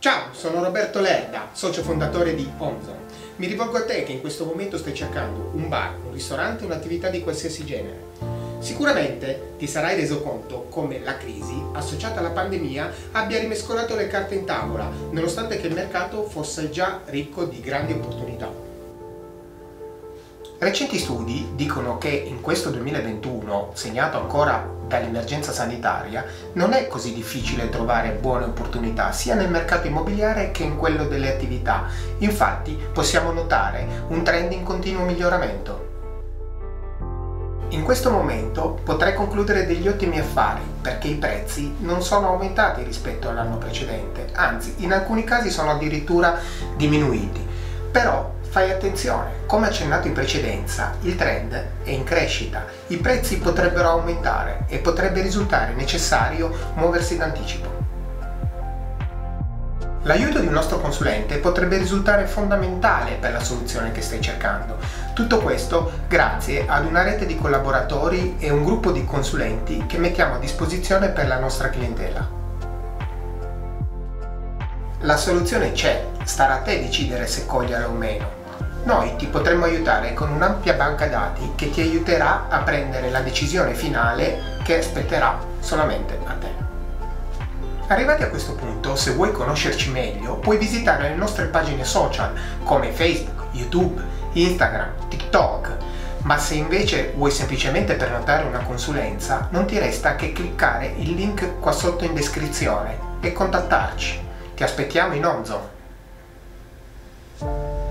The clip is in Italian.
Ciao, sono Roberto Lerda, socio fondatore di Onzon. Mi rivolgo a te che in questo momento stai cercando un bar, un ristorante, un'attività di qualsiasi genere. Sicuramente ti sarai reso conto come la crisi, associata alla pandemia, abbia rimescolato le carte in tavola, nonostante che il mercato fosse già ricco di grandi opportunità. Recenti studi dicono che in questo 2021, segnato ancora dall'emergenza sanitaria, non è così difficile trovare buone opportunità sia nel mercato immobiliare che in quello delle attività. Infatti possiamo notare un trend in continuo miglioramento. In questo momento potrei concludere degli ottimi affari perché i prezzi non sono aumentati rispetto all'anno precedente, anzi in alcuni casi sono addirittura diminuiti. Però fai attenzione, come accennato in precedenza, il trend è in crescita, i prezzi potrebbero aumentare e potrebbe risultare necessario muoversi d'anticipo. L'aiuto di un nostro consulente potrebbe risultare fondamentale per la soluzione che stai cercando. Tutto questo grazie ad una rete di collaboratori e un gruppo di consulenti che mettiamo a disposizione per la nostra clientela. La soluzione c'è, starà a te decidere se coglierla o meno. Noi ti potremmo aiutare con un'ampia banca dati che ti aiuterà a prendere la decisione finale che spetterà solamente a te. Arrivati a questo punto, se vuoi conoscerci meglio, puoi visitare le nostre pagine social come Facebook, YouTube, Instagram, TikTok. Ma se invece vuoi semplicemente prenotare una consulenza, non ti resta che cliccare il link qua sotto in descrizione e contattarci. Ti aspettiamo in Onzon.